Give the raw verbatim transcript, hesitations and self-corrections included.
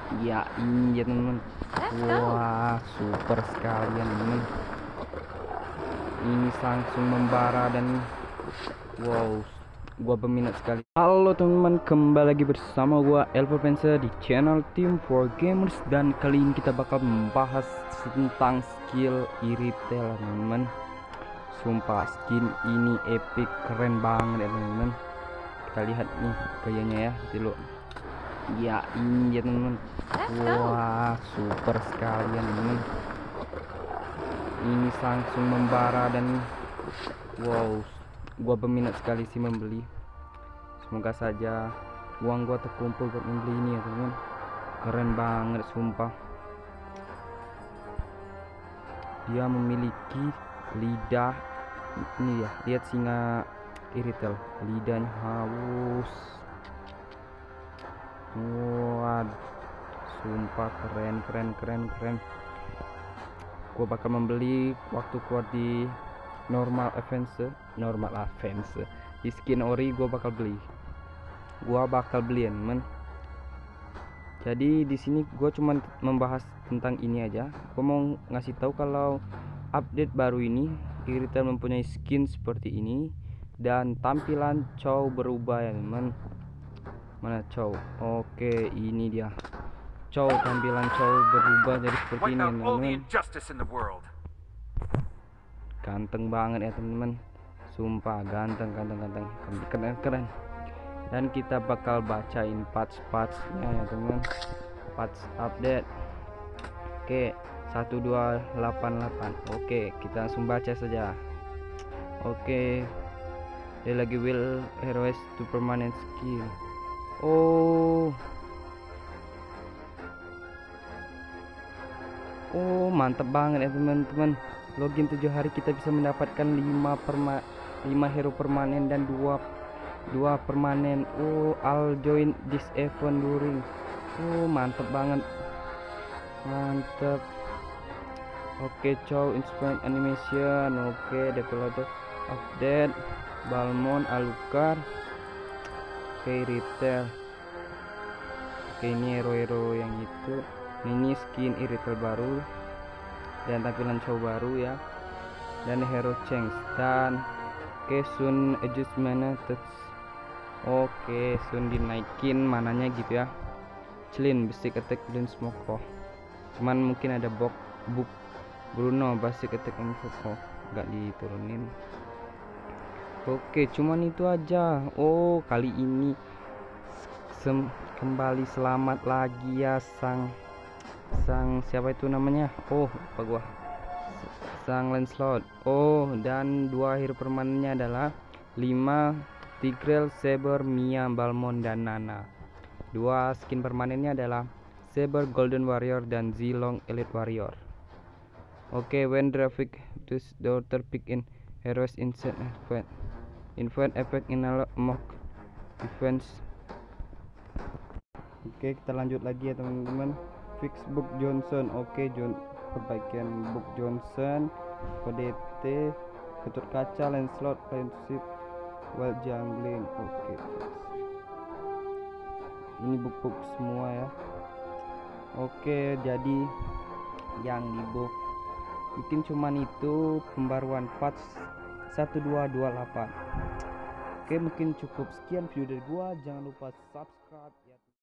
Ya ini ya teman-teman. Wah super sekali ya teman-teman. Ini langsung membara dan wow, gua berminat sekali. Halo teman-teman, kembali lagi bersama gua Elvapensa di channel Team for Gamers, dan kali ini kita bakal membahas tentang skill Iritel teman-teman. Sumpah skin ini epic, keren banget ya teman-teman. Kita lihat nih gayanya ya, dulu. Ya ini ya teman-teman. Wah super sekali ya teman-teman. Ini langsung membara dan wow, gua berminat sekali sih membeli. Semoga saja uang gua terkumpul buat membeli ini ya teman. Keren banget sumpah. Dia memiliki lidah ini ya, lihat singa Iritel, lidahnya haus. Wah sumpah keren keren keren keren. Gua bakal membeli waktu keluar di normal advance normal advance di skin ori. Gua bakal beli gua bakal beli men. Jadi di sini gua cuman membahas tentang ini aja. Gua mau ngasih tahu kalau update baru ini Iritel mempunyai skin seperti ini dan tampilan cow berubah ya men. Mana cow? Oke ini dia cow, tampilan cow berubah jadi seperti ini teman-teman. Ganteng banget ya teman-teman, sumpah ganteng ganteng ganteng keren keren. Dan kita bakal bacain patch-patchnya ya teman-teman, patch update. Oke satu dua delapan delapan. Oke kita langsung baca saja. Oke dia lagi will heroes to permanent skill. Oh Oh mantap banget ya teman-teman. Login tujuh hari kita bisa mendapatkan lima perma lima hero permanen dan dua dua permanen. Oh I'll join this event during. Oh mantap banget, mantap. Oke cow inspired animation. Oke developer update Balmond Alucard. Oke retail. Oke ini hero-hero yang itu. Ini skin Iritel baru dan tampilan cow baru ya, dan hero change dan oke soon adjustment touch. Oke soon dinaikin mananya gitu ya. Clean basic attack dan smoke. Oh cuman mungkin ada box book Bruno basic attack info. Oh nggak diturunin. Oke cuman itu aja. Oh kali ini sem kembali selamat lagi ya sang sang siapa itu namanya, oh apa gua, sang Lancelot. Oh dan dua hero permanennya adalah lima Tigreal, Saber, Mia, Balmond dan Nana. Dua skin permanennya adalah Saber Golden Warrior dan Zilong Elite Warrior. Oke okay, when graphic this daughter pick in heroes instant event event effect in a mock defense. Oke okay, kita lanjut lagi ya teman-teman. Fix Book Johnson. Oke okay, John perbaikan Book Johnson, O D T, Ketut Kaca, Lancelot, Friendship, Wild Jungling. Oke okay, ini book-book semua ya. Oke okay, jadi yang di book mungkin cuman itu pembaruan patch satu dua dua delapan. Oke okay, mungkin cukup sekian video dari gua. Jangan lupa subscribe.